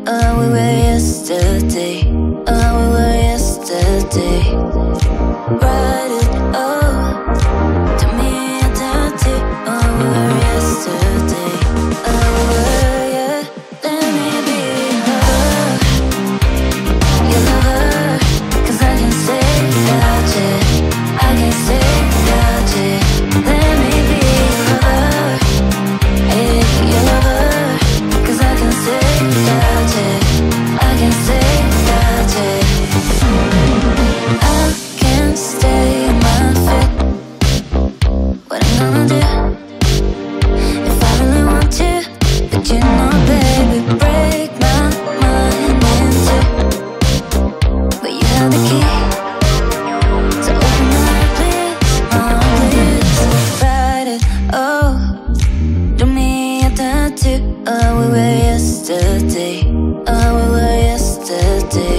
we were yesterday. We were yesterday. Write it, to me a tattoo. We were yesterday. We were, yeah. Let me be her, your lover. 'Cause I can say without it. I can say without it. Let me be her, hey, your lover. 'Cause I can say without it. I can say without it. I can't stay in my feet. What I'm gonna do if I really want you? But you know, baby, break my mind in two. But you have the key, so open my heart, please, write it, do me a tattoo. We were yesterday. We were yesterday.